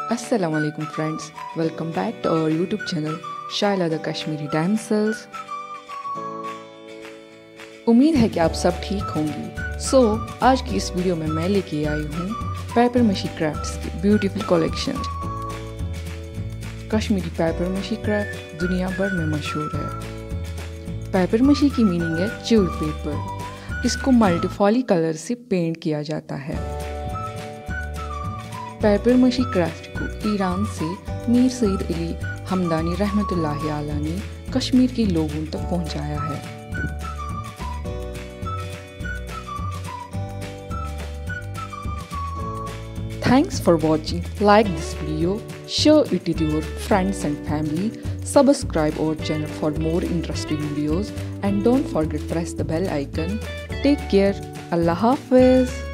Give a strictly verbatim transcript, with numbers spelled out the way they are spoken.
Assalamu alaikum friends, welcome back to our YouTube channel Shaila the Kashmiri damsels. उम्मीद है कि आप सब ठीक होंगे। सो so, आज की इस वीडियो में मैं लेके आई हूँ पेपर मशी क्राफ्ट्स की beautiful collection. Kashmiri paper mache craft दुनिया भर में मशहूर है। पेपर मशी की मीनिंग है च्यूड पेपर। इसको मल्टीफॉली कलर से पेंट किया जाता है। पेपर मशी क्राफ्ट को ईरान से मीर सईद अली हमदानी रहमतुल्लाहि अलैह ने कश्मीर के लोगों तक पहुंचाया है। Thanks for watching. Like this video, share it with your friends and family, subscribe our channel for more interesting videos and don't forget press the bell icon. Take care. Allah Hafiz.